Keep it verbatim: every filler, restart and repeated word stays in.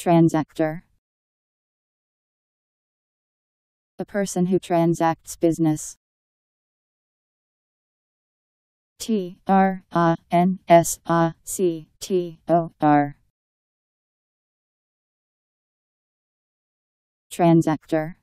Transactor. A person who transacts business. T R A N S A C T O R. Transactor.